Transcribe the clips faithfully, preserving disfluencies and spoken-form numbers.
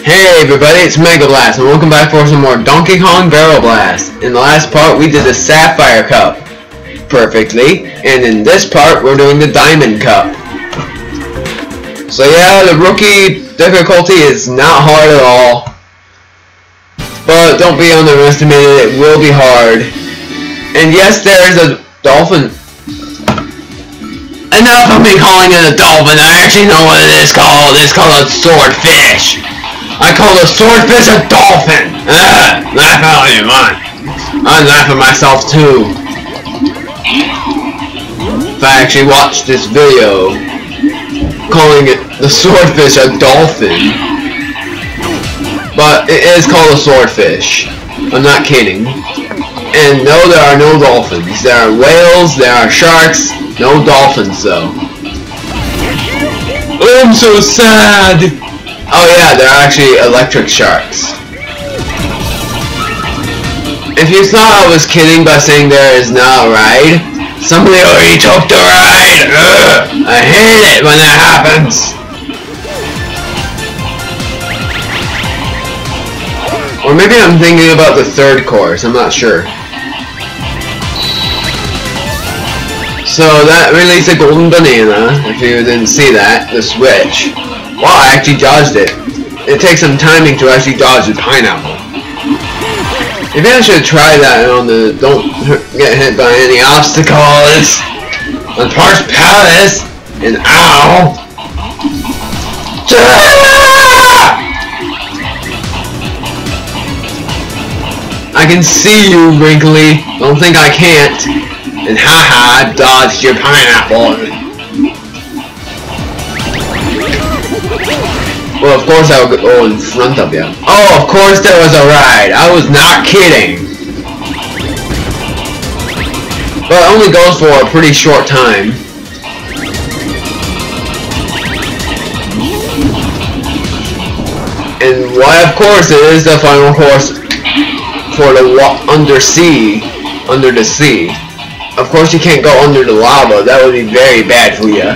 Hey everybody, it's Mega Blast, and welcome back for some more Donkey Kong Barrel Blast. In the last part, we did the Sapphire Cup perfectly, and in this part, we're doing the Diamond Cup. So yeah, the rookie difficulty is not hard at all, but don't be underestimated, it will be hard. And yes, there is a dolphin. Enough of me calling it a dolphin, I actually know what it is called. It's called a swordfish. I call the swordfish a dolphin! Ah, laugh all you want. I laugh at myself too. If I actually watched this video calling it the swordfish a dolphin, but it is called a swordfish. I'm not kidding. And no, there are no dolphins. There are whales, there are sharks, no dolphins though. I'm so sad! Oh yeah, they're actually electric sharks. If you thought I was kidding by saying there is not a ride, somebody already took the ride! Ugh, I hate it when that happens! Or maybe I'm thinking about the third course, I'm not sure. So that released a golden banana, if you didn't see that, the switch. Wow, I actually dodged it. It takes some timing to actually dodge the pineapple. Maybe I should try that on the don't get hit by any obstacles on Park's Palace and ow. I can see you, Wrinkly. Don't think I can't. And haha, I dodged your pineapple. Well, of course I would go in front of you. Oh, of course there was a ride. I was not kidding. But it only goes for a pretty short time. And why, of course, it is the final course for the undersea, under the sea. Of course, you can't go under the lava. That would be very bad for you.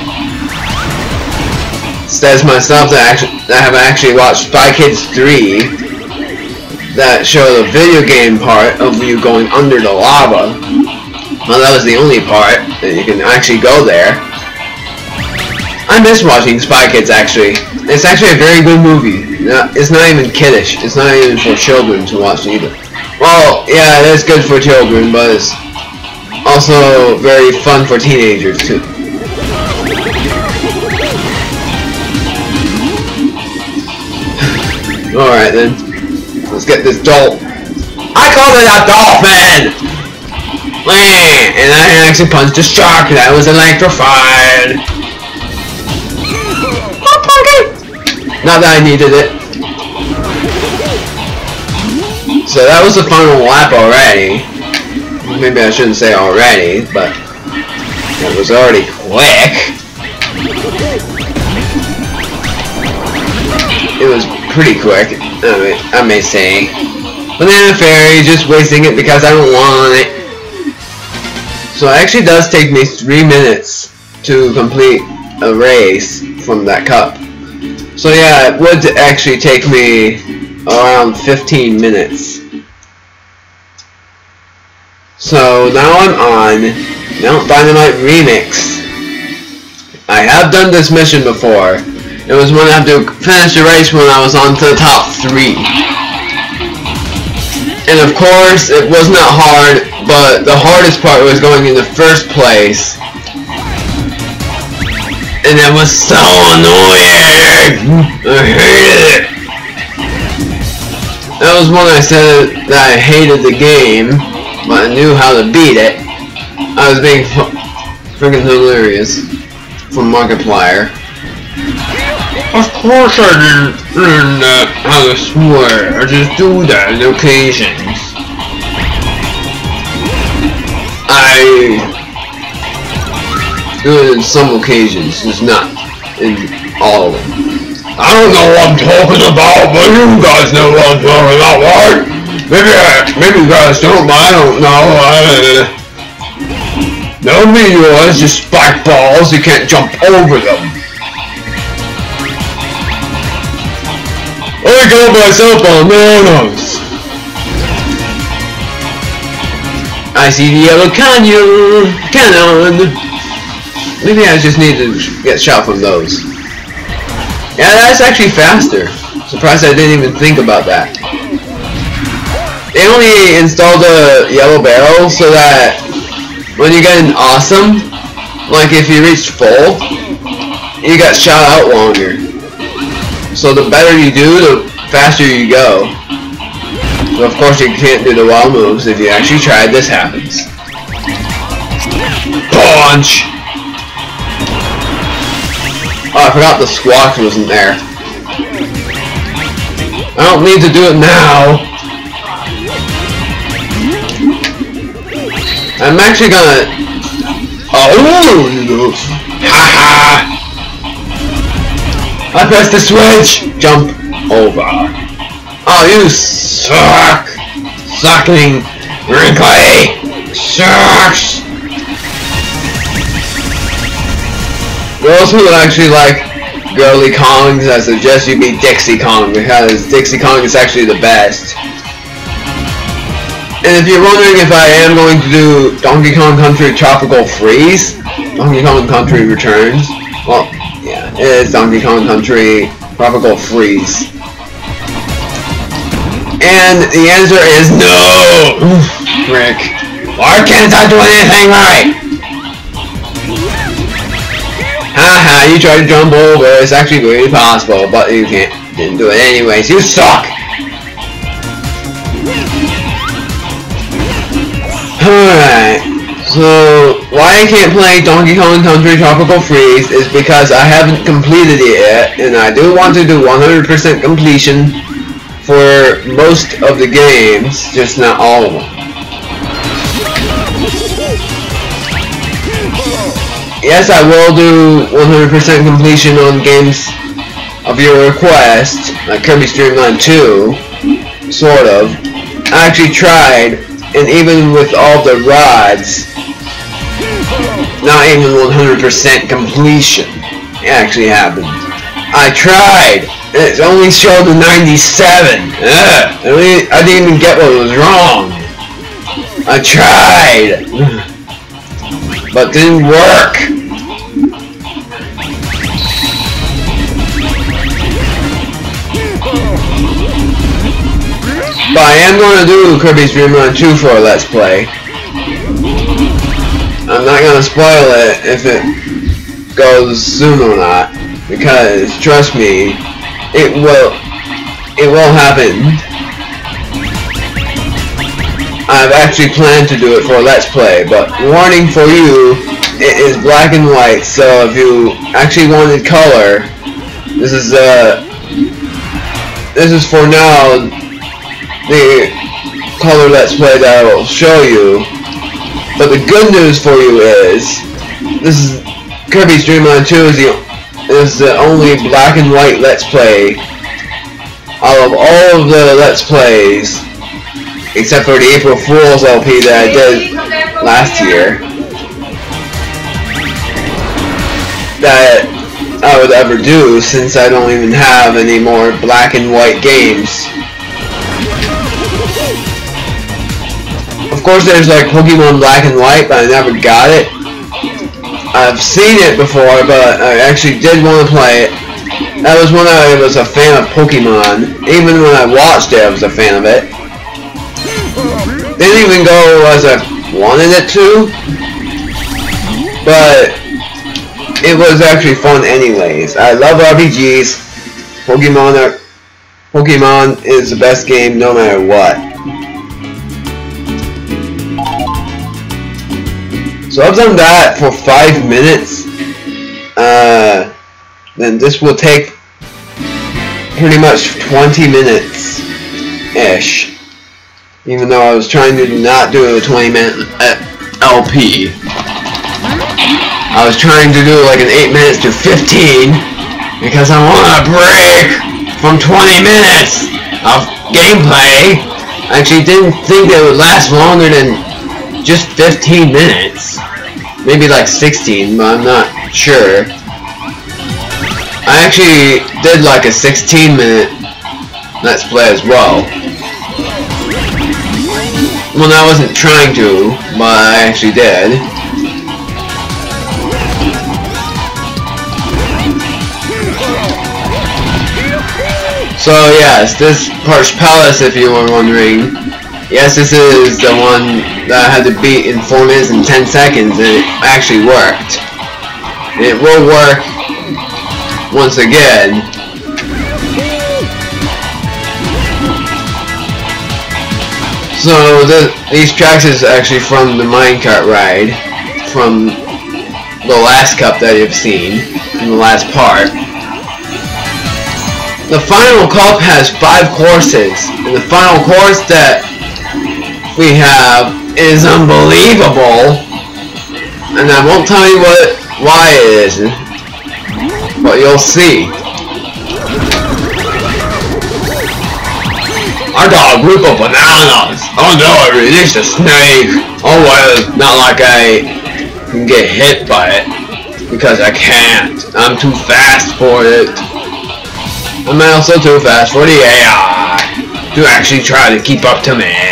Says myself that, actually, that I have actually watched Spy Kids three that show the video game part of you going under the lava. Well, that was the only part that you can actually go there. I miss watching Spy Kids actually. It's actually a very good movie. It's not even kiddish. It's not even for children to watch either. Well, yeah, it is good for children, but it's also very fun for teenagers too. Alright then, let's get this doll. I called it a dolphin! And I actually punched a shark that was electrified. Not that I needed it. So that was the final lap already. Maybe I shouldn't say already, but it was already quick. It was pretty quick, I, mean, I may say. Banana Fairy, just wasting it because I don't want it. So it actually does take me three minutes to complete a race from that cup. So yeah, it would actually take me around fifteen minutes. So now I'm on Mount Dynamite Remix. I have done this mission before. It was when I had to finish the race when I was on to the top three. And of course, it was not hard, but the hardest part was going in the first place. And it was so annoying! I hated it! That was when I said that I hated the game, but I knew how to beat it. I was being freaking hilarious from Markiplier. Of course I didn't learn uh, how to swear. I just do that on occasions. I do it in some occasions, just not in all of them. I don't know what I'm talking about, but you guys know what I'm talking about, right? Maybe, I, maybe you guys don't, but I don't know. I, no meteors, just spike balls, you can't jump over them. I got myself bananas! I see the yellow canyon! Cannon! Maybe I just need to get shot from those. Yeah, that's actually faster. Surprised I didn't even think about that. They only installed a yellow barrel so that when you get an awesome, like if you reach full, you got shot out longer. So the better you do, the faster you go. So of course you can't do the wild moves. If you actually tried, this happens. Punch! Oh, I forgot the squawk wasn't there. I don't need to do it now. I'm actually gonna... Oh! Ha ha! I pressed the switch! Jump over. Oh, you suck! Sucking wrinkly! Sucks! Those who actually like girly Kongs, I suggest you be Dixie Kong, because Dixie Kong is actually the best. And if you're wondering if I am going to do Donkey Kong Country Tropical Freeze, Donkey Kong Country Returns, well, yeah, it is Donkey Kong Country Tropical Freeze. And the answer is no! Rick. Why can't I do anything right? Haha, you tried to jump over, it's actually really possible, but you can't, didn't do it anyways, you suck! Alright, so why I can't play Donkey Kong Country Tropical Freeze is because I haven't completed it yet, and I do want to do one hundred percent completion for most of the games, just not all of them. Yes, I will do one hundred percent completion on games of your request, like Kirby's Dream Land two, sort of. I actually tried, and even with all the rods, not even one hundred percent completion. It actually happened. I tried, and it only showed the ninety-seven. Ugh, I didn't even get what was wrong. I tried, but didn't work. But I am going to do Kirby's Dream Land two for a Let's Play. I'm not going to spoil it if it goes soon or not, because trust me, it will, it will happen. I've actually planned to do it for a Let's Play, but warning for you, it is black and white, so if you actually wanted color, this is uh, this is for now the color Let's Play that I will show you. But the good news for you is, this is Kirby's Dream Land two is the is the only black and white Let's Play out of all of the Let's Plays, except for the April Fool's L P that I did last year, that I would ever do, since I don't even have any more black and white games. Of course there's like Pokemon Black and White, but I never got it. I've seen it before, but I actually did want to play it. That was when I was a fan of Pokemon. Even when I watched it, I was a fan of it. Didn't even go as I wanted it to, but it was actually fun anyways. I love R P Gs. Pokemon are, Pokemon is the best game no matter what. So I've done that for five minutes. Uh, then this will take pretty much twenty minutes ish. Even though I was trying to not do a twenty minute L P. I was trying to do like an eight minutes to fifteen because I want a break from twenty minutes of gameplay. I actually didn't think it would last longer than just fifteen minutes. Maybe like sixteen, but I'm not sure. I actually did like a sixteen minute Let's Play as well. Well, I wasn't trying to, but I actually did. So yes, this Parched Palace, if you were wondering, yes, this is the one that I had to beat in four minutes and ten seconds, and it actually worked. And it will work once again. So the, these tracks is actually from the minecart ride, from the last cup that you've seen, in the last part. The final cup has five courses, and the final course that we have is unbelievable, and I won't tell you what why it is, but you'll see. I got a group of bananas. Oh no, I released a snake. Oh well, not like I can get hit by it, because I can't. I'm too fast for it. I'm also too fast for the A I to actually try to keep up to me.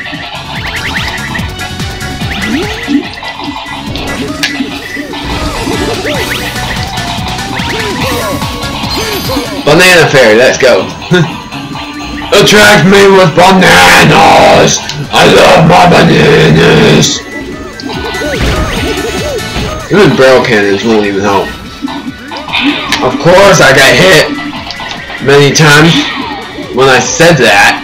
Banana Fairy, let's go. Attract me with bananas! I love my bananas! Even barrel cannons won't even help. Of course I got hit many times when I said that.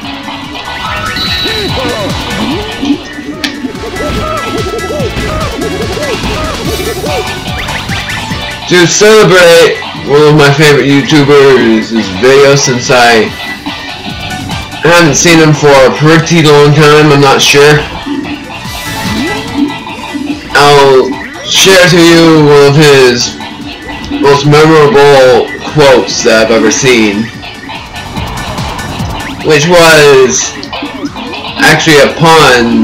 To celebrate one of my favorite YouTubers' video since I I haven't seen him for a pretty long time, I'm not sure. I'll share to you one of his most memorable quotes that I've ever seen, which was actually a pun.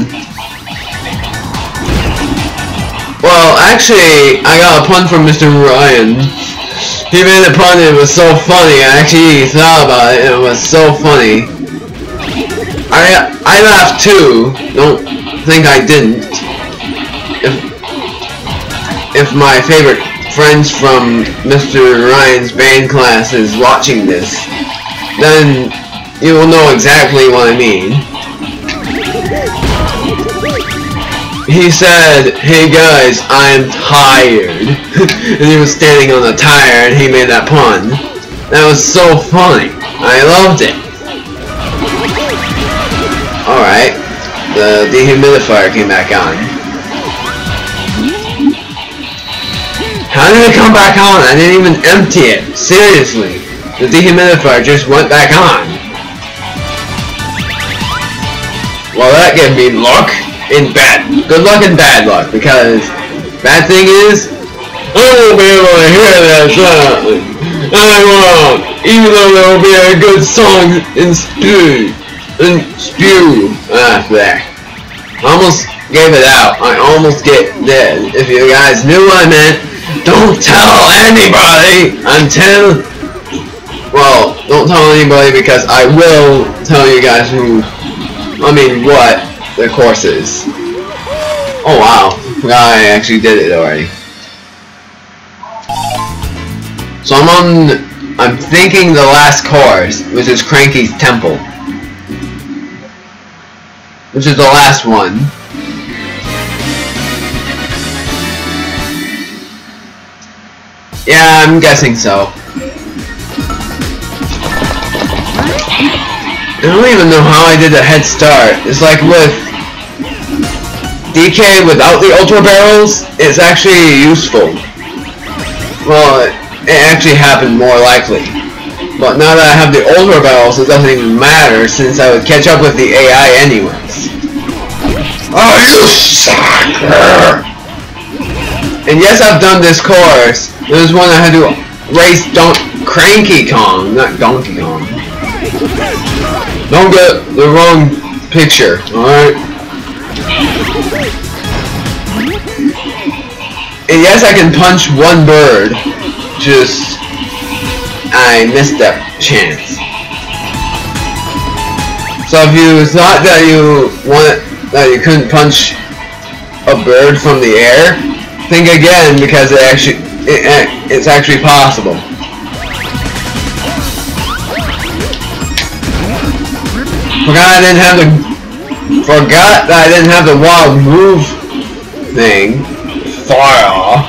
Well, actually, I got a pun from Mister Ryan. He made a pun and it was so funny. I actually thought about it and it was so funny. I I laughed too. Don't think I didn't. If if my favorite friends from Mister Ryan's band class is watching this, then you will know exactly what I mean. He said, "Hey guys, I'm tired," and he was standing on a tire, and he made that pun. That was so funny. I loved it. Alright, the dehumidifier came back on. How did it come back on? I didn't even empty it. Seriously. The dehumidifier just went back on. Well, that gave me luck in bad. Good luck and bad luck, because bad thing is, I won't be able to hear that song. I won't. Even though there will be a good song in speed. And spew. Ah, there. Almost gave it out. I almost get dead. If you guys knew what I meant, don't tell anybody until... Well, don't tell anybody because I will tell you guys who... I mean, what the course is. Oh wow. Forgot I actually did it already. So I'm on... I'm thinking the last course, which is Cranky's Temple. Which is the last one. Yeah, I'm guessing so. I don't even know how I did a head start. It's like with D K without the Ultra Barrels, it's actually useful. Well, it, it actually happened more likely. But now that I have the Ultra Barrels, it doesn't even matter since I would catch up with the A I anyways. Oh, you sucker! And yes, I've done this course. There was one I had to race Don Cranky Kong, not Donkey Kong. Don't get the wrong picture, alright? And yes, I can punch one bird. Just... I missed that chance. So if you thought that you want that you couldn't punch a bird from the air, think again, because it actually it, it's actually possible. Forgot I didn't have the forgot that I didn't have the wild move thing. Fire.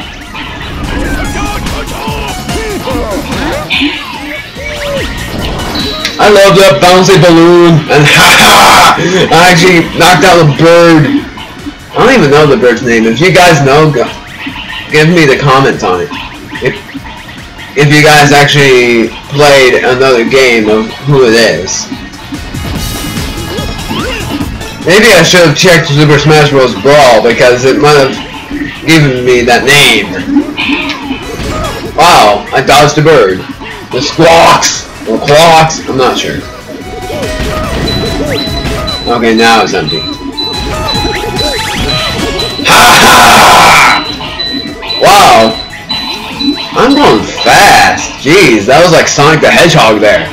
I love that bouncy balloon, and ha ha! I actually knocked out the bird. I don't even know the bird's name. If you guys know, go, give me the comments on it. If if you guys actually played another game of who it is. Maybe I should have checked Super Smash Bros. Brawl, because it might have given me that name. Wow, I dodged a bird. The squawks! Or clocks? I'm not sure. Okay, now it's empty. Ha ha! Wow! I'm going fast. Jeez, that was like Sonic the Hedgehog there.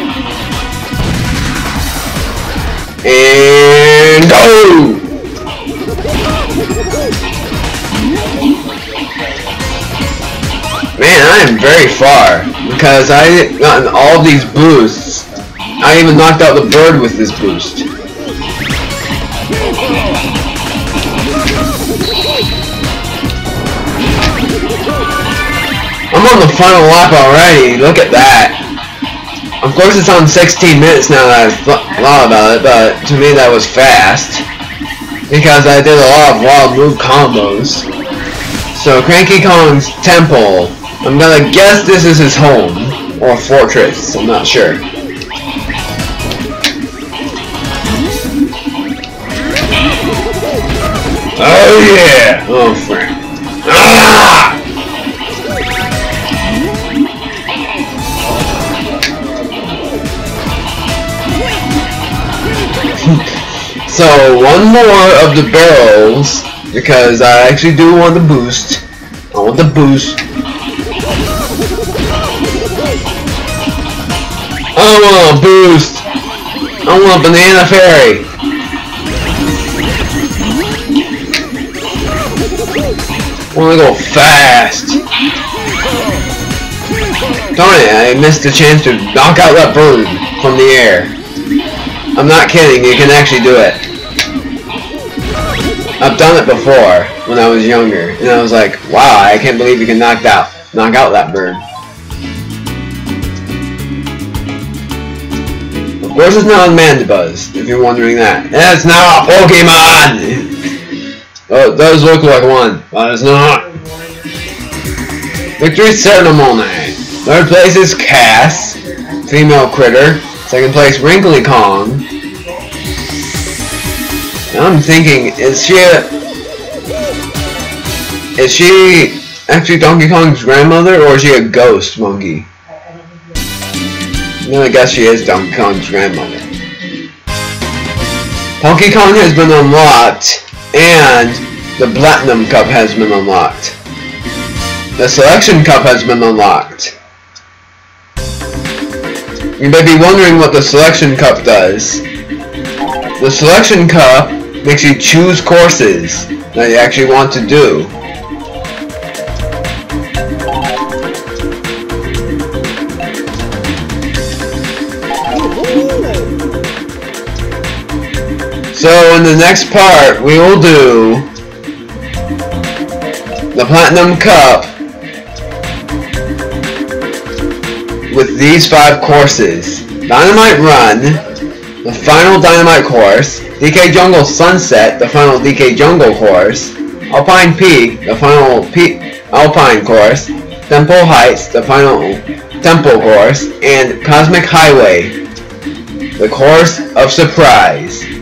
And go! Man, I am very far, because I gotten all these boosts. I even knocked out the bird with this boost. I'm on the final lap already, look at that. Of course it's on sixteen minutes now that I've thought about it, but to me that was fast. Because I did a lot of wild move combos. So Cranky Kong's temple. I'm gonna guess this is his home, or fortress, I'm not sure. Oh yeah! Oh frick. Ah! So, one more of the barrels, because I actually do want the boost. I want the boost. I want a boost! I want a banana fairy! I want to go fast! Darn it, I missed the chance to knock out that bird from the air. I'm not kidding, you can actually do it. I've done it before, when I was younger, and I was like, wow, I can't believe you can knock out, knock out that bird. Of course it's not Mandibuzz, if you're wondering that. It's not a Pokemon! Oh, it does look like one, but it's not. Victory ceremony. Third place is Cass, female critter. Second place, Wrinkly Kong. Now I'm thinking, is she a, is she actually Donkey Kong's grandmother, or is she a ghost monkey? I'm gonna guess she is Donkey Kong's grandmother. Donkey Kong has been unlocked, and the Platinum Cup has been unlocked. The Selection Cup has been unlocked. You may be wondering what the Selection Cup does. The Selection Cup makes you choose courses that you actually want to do. So in the next part, we will do the Platinum Cup with these five courses. Dynamite Run, the final Dynamite course, D K Jungle Sunset, the final D K Jungle course, Alpine Peak, the final Peak Alpine course, Temple Heights, the final Temple course, and Cosmic Highway, the course of surprise.